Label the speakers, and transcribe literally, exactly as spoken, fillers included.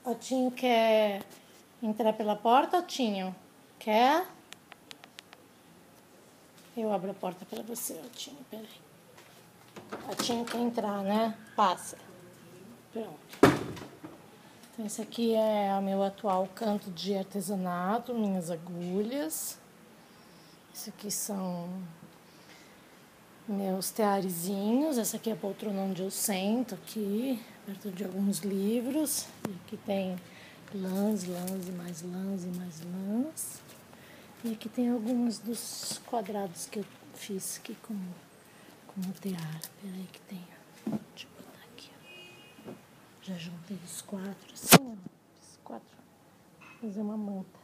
Speaker 1: Otinho quer entrar pela porta, Otinho? Quer? Eu abro a porta pra você, Otinho, peraí. Otinho quer entrar, né? Passa. Pronto. Então, esse aqui é o meu atual canto de artesanato, minhas agulhas. Esse aqui são meus tearezinhos. Essa aqui é a poltrona onde eu sento aqui, perto de alguns livros. E aqui tem lãs, lãs e mais lãs e mais lãs. E aqui tem alguns dos quadrados que eu fiz aqui com, com o tear. Peraí que tem. Deixa eu botar aqui, ó. Já juntei os quatro assim, ó. Fiz quatro. Vou fazer uma manta.